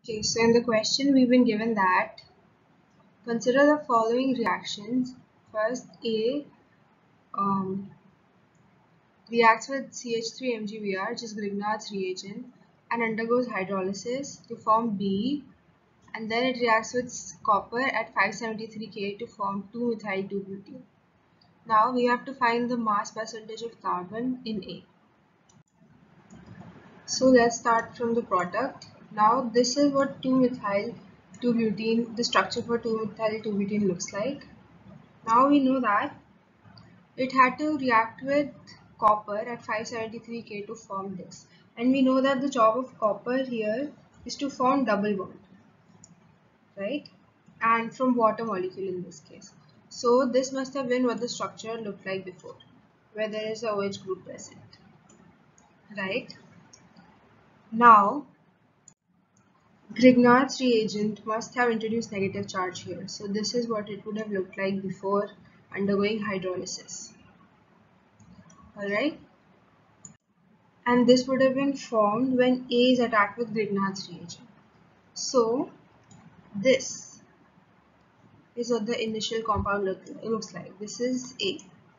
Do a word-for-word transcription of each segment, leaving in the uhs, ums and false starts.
Okay, so in the question we've been given that consider the following reactions. First, A um, reacts with C H three M g B r, which is Grignard's reagent, and undergoes hydrolysis to form B, and then it reacts with copper at five seventy-three K to form two methyl two butene. Now we have to find the mass percentage of carbon in A. So let's start from the product. Now this is what two methyl two butene, the structure for two methyl two butene looks like. Now we know that it had to react with copper at five seventy-three K to form this. And we know that the job of copper here is to form double bond, right? And from water molecule in this case. So this must have been what the structure looked like before, where there is a OH group present, right? Now Grignard's reagent must have introduced negative charge here. So this is what it would have looked like before undergoing hydrolysis. Alright. And this would have been formed when A is attacked with Grignard's reagent. So this is what the initial compound look, looks like. This is A.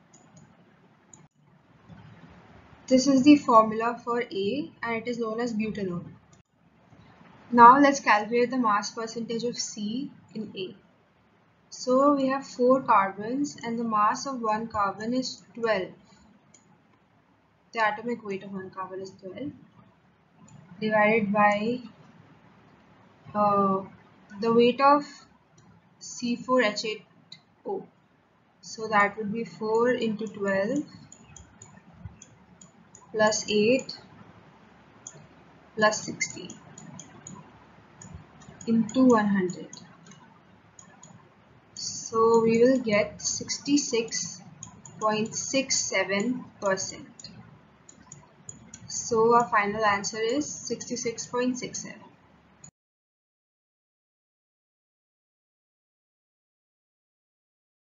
This is the formula for A and it is known as butanol. Now let's calculate the mass percentage of C in A. So we have four carbons and the mass of one carbon is twelve. The atomic weight of one carbon is twelve divided by uh, the weight of C four H eight O. So that would be four into twelve plus eight plus sixty into one hundred. So we will get sixty-six point six seven percent. So our final answer is sixty-six point six seven.